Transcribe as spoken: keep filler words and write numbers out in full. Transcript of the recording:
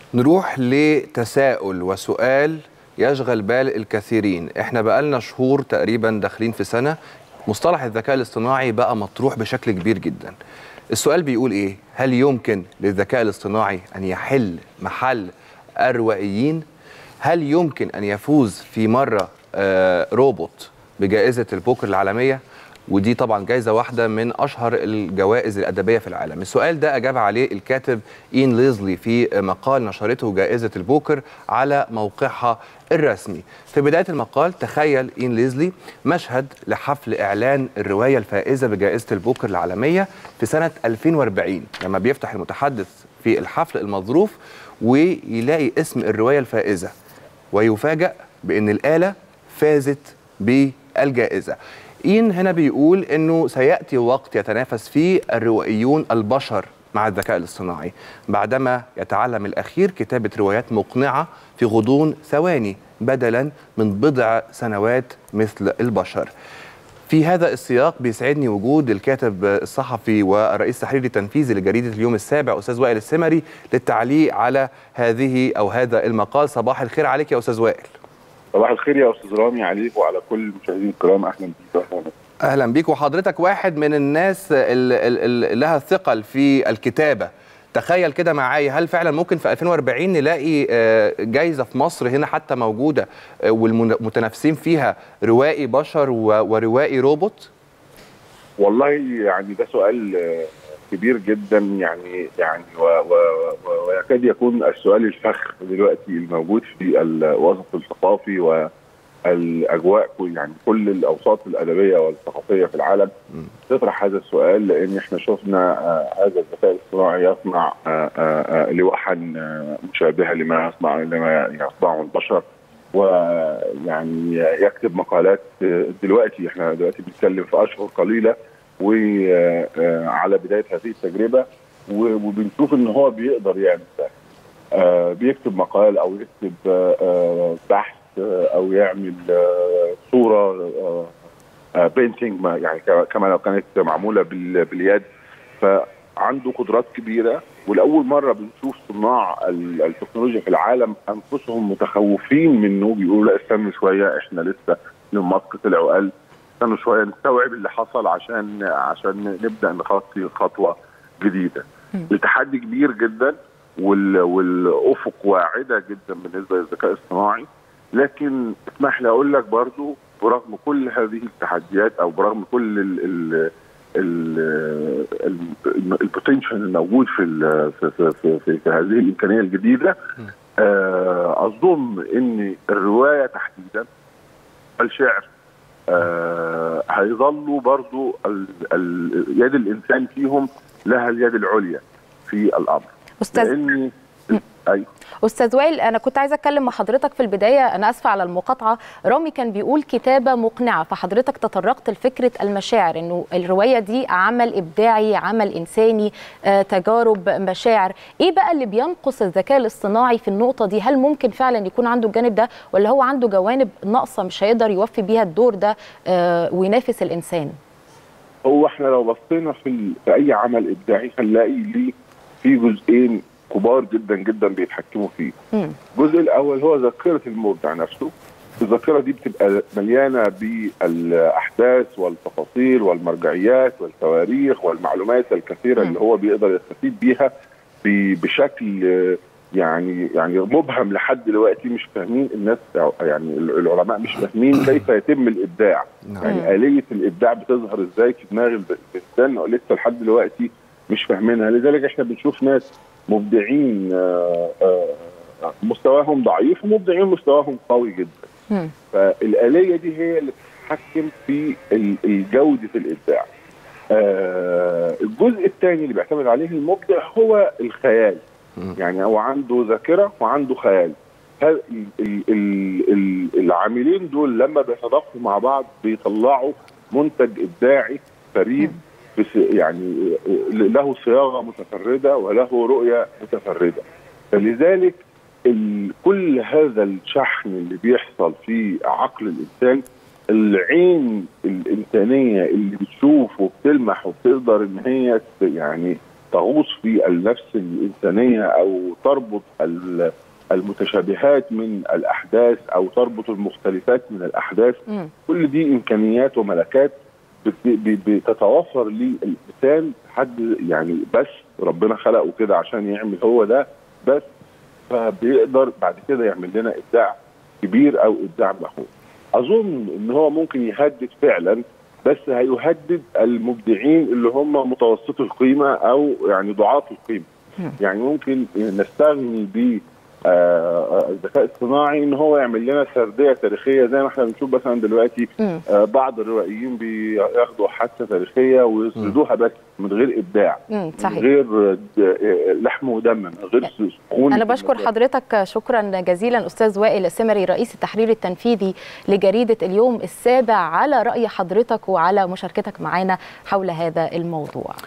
نروح لتساؤل وسؤال يشغل بال الكثيرين. احنا بقالنا شهور تقريبا داخلين في سنة مصطلح الذكاء الاصطناعي بقى مطروح بشكل كبير جدا. السؤال بيقول ايه؟ هل يمكن للذكاء الاصطناعي ان يحل محل الروائيين؟ هل يمكن ان يفوز في مرة آه روبوت بجائزة البوكر العالمية؟ ودي طبعا جائزة واحدة من أشهر الجوائز الأدبية في العالم. السؤال ده أجاب عليه الكاتب إين ليزلي في مقال نشرته جائزة البوكر على موقعها الرسمي. في بداية المقال تخيل إين ليزلي مشهد لحفل إعلان الرواية الفائزة بجائزة البوكر العالمية في سنة ألفين وأربعين، لما بيفتح المتحدث في الحفل المظروف ويلاقي اسم الرواية الفائزة ويفاجأ بأن الآلة فازت بالجائزة. إين هنا بيقول إنه سيأتي وقت يتنافس فيه الروائيون البشر مع الذكاء الاصطناعي بعدما يتعلم الأخير كتابة روايات مقنعة في غضون ثواني بدلا من بضع سنوات مثل البشر. في هذا السياق بيسعدني وجود الكاتب الصحفي والرئيس التحريري التنفيذي لجريدة اليوم السابع أستاذ وائل السمري للتعليق على هذه أو هذا المقال. صباح الخير عليك يا أستاذ وائل. صباح الخير يا استاذ رامي عليك وعلى كل المشاهدين الكرام. اهلا بيك. اهلا بيك. وحضرتك واحد من الناس اللي لها ثقل في الكتابه. تخيل كده معايا، هل فعلا ممكن في ألفين وأربعين نلاقي جايزه في مصر هنا حتى موجوده والمتنافسين فيها روائي بشر وروائي روبوت؟ والله يعني ده سؤال كبير جدا، يعني يعني ويكاد يكون السؤال الفخ دلوقتي الموجود في الوسط الثقافي والاجواء، يعني كل الاوساط الادبيه والثقافيه في العالم تطرح هذا السؤال، لان احنا شفنا هذا الذكاء الاصطناعي يصنع لوحا مشابهه لما يصنع لما يصنعه البشر، ويعني يكتب مقالات. دلوقتي احنا دلوقتي بنتكلم في اشهر قليله وعلى بدايه هذه التجربه، وبنشوف ان هو بيقدر يعمل ده، بيكتب مقال او يكتب بحث او يعمل صوره بينتينج، يعني كما لو كانت معموله باليد. فعنده قدرات كبيره، ولاول مره بنشوف صناع التكنولوجيا في العالم انفسهم متخوفين منه، بيقولوا لا استنوا شويه، احنا لسه من ماسك طلع وقال استنوا شويه نستوعب اللي حصل عشان عشان نبدا نخطي خطوه جديده. التحدي كبير جدا والافق واعده جدا بالنسبه للذكاء الاصطناعي، لكن اسمح لي اقول لك برضو برغم كل هذه التحديات او برغم كل ال ال البوتنشال الموجود في في في, في, في, في هذه الامكانيه الجديده، اظن ان الروايه تحديدا الشعر آه هيظلوا برضو ال ال يد الانسان فيهم لها اليد العليا في الامر. استاذ لاني ايوه استاذ وائل، انا كنت عايزه اتكلم مع حضرتك في البدايه، انا اسفه على المقاطعه. رامي كان بيقول كتابه مقنعه، فحضرتك تطرقت لفكره المشاعر، انه الروايه دي عمل ابداعي، عمل انساني، آه، تجارب، مشاعر. ايه بقى اللي بينقص الذكاء الاصطناعي في النقطه دي؟ هل ممكن فعلا يكون عنده الجانب ده، ولا هو عنده جوانب ناقصه مش هيقدر يوفي بيها الدور ده آه، وينافس الانسان؟ هو احنا لو بصينا في, في اي عمل ابداعي هنلاقي ليه في جزئين كبار جدا جدا بيتحكموا فيه. مم. الجزء الاول هو ذاكره المبدع نفسه. الذاكره دي بتبقى مليانه بالاحداث والتفاصيل والمرجعيات والتواريخ والمعلومات الكثيره، مم. اللي هو بيقدر يستفيد بيها بشكل يعني يعني مبهم لحد دلوقتي، مش فاهمين الناس، يعني العلماء مش فاهمين كيف يتم الابداع. مم. يعني آلية الابداع بتظهر ازاي في دماغ الانسان، لسه لحد دلوقتي مش فاهمينها. لذلك احنا بنشوف ناس مبدعين مستواهم ضعيف ومبدعين مستواهم قوي جدا. فالآلية دي هي اللي بتتحكم في الجودة الإبداع. الجزء الثاني اللي بيعتمد عليه المبدع هو الخيال. يعني هو عنده ذاكرة وعنده خيال. العاملين دول لما بيتضافروا مع بعض بيطلعوا منتج إبداعي فريد، يعني له صياغه متفرده وله رؤيه متفرده. فلذلك كل هذا الشحن اللي بيحصل في عقل الانسان، العين الانسانيه اللي بتشوف وبتلمح وبتقدر ان هي يعني تغوص في النفس الانسانيه او تربط المتشابهات من الاحداث او تربط المختلفات من الاحداث. م. كل دي امكانيات وملكات بتتوفر للانسان، حد يعني بس ربنا خلقه كده عشان يعمل هو ده بس، فبيقدر بعد كده يعمل لنا ابداع كبير او ابداع مهول. اظن ان هو ممكن يهدد فعلا، بس هيهدد المبدعين اللي هم متوسطي القيمه او يعني ضعاف القيمه. يعني ممكن نستغني ب الذكاء الصناعي ان هو يعمل لنا سرديه تاريخيه، زي ما احنا بنشوف مثلا دلوقتي آه بعض الروائيين بياخدوا حادثه تاريخيه ويسردوها بس من غير ابداع، من غير لحم ودم، من غير سكون. انا بشكر حضرتك شكرا جزيلا استاذ وائل السمري رئيس التحرير التنفيذي لجريده اليوم السابع على راي حضرتك وعلى مشاركتك معنا حول هذا الموضوع.